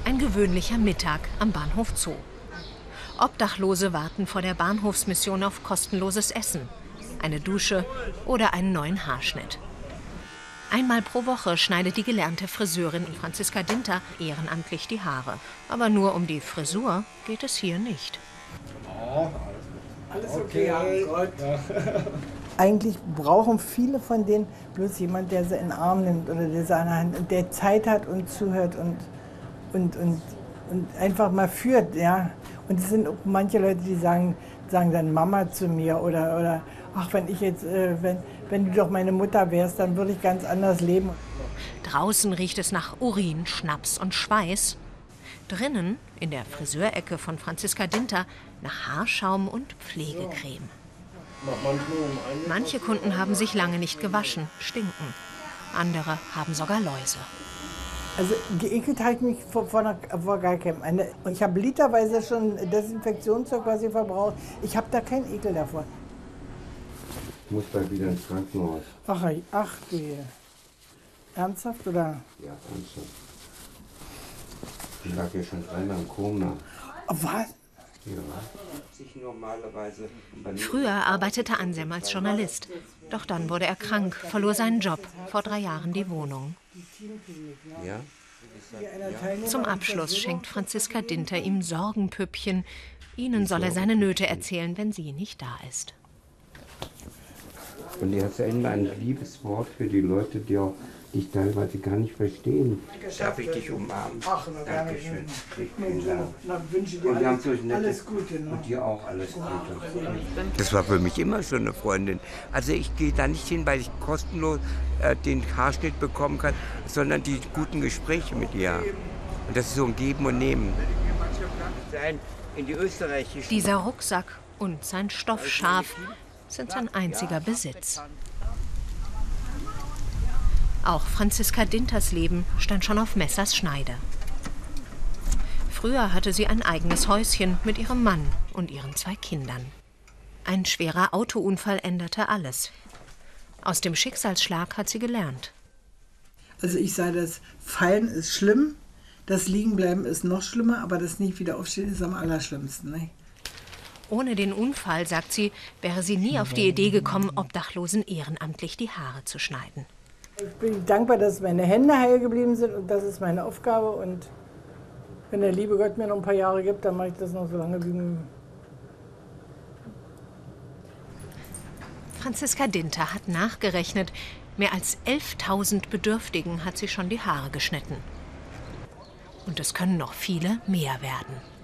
Ein gewöhnlicher Mittag am Bahnhof Zoo. Obdachlose warten vor der Bahnhofsmission auf kostenloses Essen, eine Dusche oder einen neuen Haarschnitt. Einmal pro Woche schneidet die gelernte Friseurin Franziska Dinter ehrenamtlich die Haare. Aber nur um die Frisur geht es hier nicht. Oh, alles okay. Eigentlich brauchen viele von denen bloß jemand, der sie in den Arm nimmt oder der seine Hand, der Zeit hat und zuhört und einfach mal führt. Ja. Und es sind auch manche Leute, die sagen dann Mama zu mir oder ach, wenn ich jetzt, wenn du doch meine Mutter wärst, dann würde ich ganz anders leben. Draußen riecht es nach Urin, Schnaps und Schweiß. Drinnen, in der Friseurecke von Franziska Dinter, nach Haarschaum und Pflegecreme. Manche Kunden haben sich lange nicht gewaschen, stinken. Andere haben sogar Läuse. Also geekelt habe ich mich vor gar keinem. Ich habe literweise schon Desinfektionszeug quasi verbraucht. Ich habe da keinen Ekel davor. Ich muss bald wieder ins Krankenhaus. Ach du je. Ernsthaft oder? Ja, ernsthaft. Ich lag ja schon dreimal im Koma. Was? Ja. Früher arbeitete Anselm als Journalist. Doch dann wurde er krank, verlor seinen Job, vor 3 Jahren die Wohnung. Ja? Zum Abschluss schenkt Franziska Dinter ihm Sorgenpüppchen. Ihnen soll er seine Nöte erzählen, wenn sie nicht da ist. Und die hat ja immer ein liebes Wort für die Leute, die auch dich teilweise gar nicht verstehen. Darf ich dich umarmen? Ach, Dankeschön. Na, wünsche dir alles Gute. Ne? Und dir auch alles Gute. Das war für mich immer schon eine Freundin. Also ich gehe da nicht hin, weil ich kostenlos den Haarschnitt bekommen kann, sondern die guten Gespräche mit ihr. Und das ist so ein Geben und Nehmen. In die österreichische. Dieser Rucksack und sein Stoffschaf sind sein einziger Besitz. Auch Franziska Dinters Leben stand schon auf Messers Schneide. Früher hatte sie ein eigenes Häuschen mit ihrem Mann und ihren 2 Kindern. Ein schwerer Autounfall änderte alles. Aus dem Schicksalsschlag hat sie gelernt. Also ich sage, das Fallen ist schlimm, das Liegenbleiben ist noch schlimmer, aber das nicht wieder aufstehen ist am allerschlimmsten. Ne? Ohne den Unfall, sagt sie, wäre sie nie auf die Idee gekommen, Obdachlosen ehrenamtlich die Haare zu schneiden. Ich bin dankbar, dass meine Hände heil geblieben sind und das ist meine Aufgabe. Und wenn der liebe Gott mir noch ein paar Jahre gibt, dann mache ich das noch so lange wie... Franziska Dinter hat nachgerechnet. Mehr als 11.000 Bedürftigen hat sie schon die Haare geschnitten. Und es können noch viele mehr werden.